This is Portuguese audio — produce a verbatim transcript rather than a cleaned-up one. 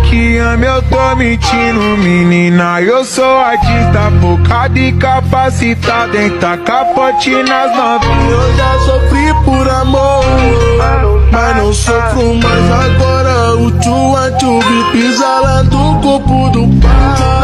que ama, eu tô mentindo, menina. Eu sou artista, focado e capacitado em tacar capote nas novinhas. Eu já sofri por amor, mas não sofro mais agora. O tchu a tchu me pisa lá do corpo do pai.